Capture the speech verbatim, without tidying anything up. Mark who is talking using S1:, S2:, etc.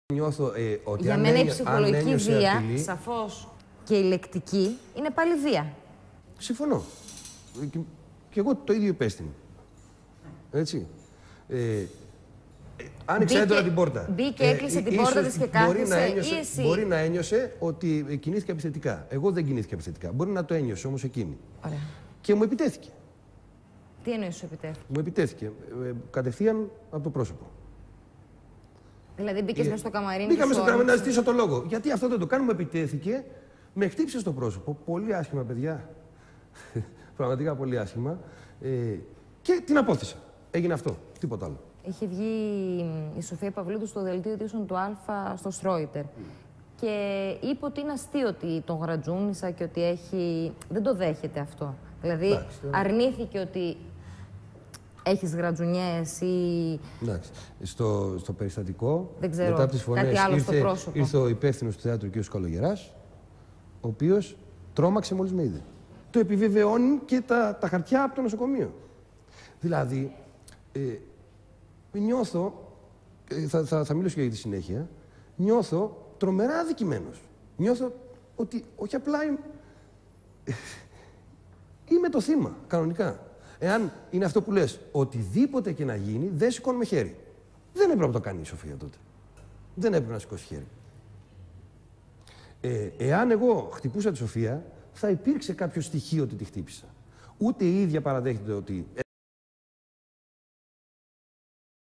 S1: Νιώθω ε, ότι
S2: για
S1: αν
S2: μένα η
S1: ένι...
S2: ψυχολογική βία,
S1: απειλή...
S2: σαφώς, και η λεκτική είναι πάλι βία.
S1: Συμφωνώ. Και, και εγώ το ίδιο υπέστηνα. Έτσι. Ε, άνοιξε έντονα την πόρτα.
S2: Μπήκε, έκλεισε ε, την πόρτα της και κάθισε
S1: ένιωσε,
S2: ή εσύ.
S1: Μπορεί να ένιωσε ότι κινήθηκε επιθετικά. Εγώ δεν κινήθηκα επιθετικά. Μπορεί να το ένιωσε όμως εκείνη.
S2: Ωραία.
S1: Και μου επιτέθηκε.
S2: Τι εννοείς σου επιτέθηκε?
S1: Μου επιτέθηκε. Ε, κατευθείαν από το πρόσωπο.
S2: Δηλαδή μπήκες μέσα στο καμαρίνι.
S1: Μπήκα μέσα στο καμαρίνι να ζητήσω το λόγο. Γιατί αυτό δεν το κάνω, μου επιτέθηκε, με χτύπησε στο πρόσωπο. Πολύ άσχημα, παιδιά. Πραγματικά πολύ άσχημα. Ε, και την απόθυσα. Έγινε αυτό. Τίποτα άλλο.
S2: Είχε βγει η Σοφία Παυλίδου στο δελτίο ειδήσεων του Α στο Στρόιτερ. Mm. Και είπε ότι είναι αστείο ότι τον γρατζούνισα και ότι έχει. Δεν το δέχεται αυτό. Δηλαδή, εντάξει, αρνήθηκε ότι έχεις γρατζουνιές ή...
S1: Εντάξει. Στο, στο περιστατικό,
S2: δεν ξέρω,
S1: μετά από τις φωνές,
S2: κάτι άλλο
S1: ήρθε,
S2: στο πρόσωπο.
S1: ήρθε ο υπεύθυνος του θεάτρου κ. Καλογεράς, ο οποίος τρόμαξε μόλις με είδε. Το επιβεβαιώνει και τα, τα χαρτιά από το νοσοκομείο. Δηλαδή, ε, νιώθω, ε, θα, θα, θα μιλήσω και για τη συνέχεια, νιώθω τρομερά αδικημένος. Νιώθω ότι όχι απλά είμαι, είμαι το θύμα, κανονικά. Εάν είναι αυτό που λες, οτιδήποτε και να γίνει, δεν σηκώνουμε χέρι. Δεν έπρεπε να το κάνει η Σοφία τότε. Δεν έπρεπε να σηκώσει χέρι. Ε, εάν εγώ χτυπούσα τη Σοφία, θα υπήρξε κάποιο στοιχείο ότι τη χτύπησα. Ούτε η ίδια παραδέχεται ότι...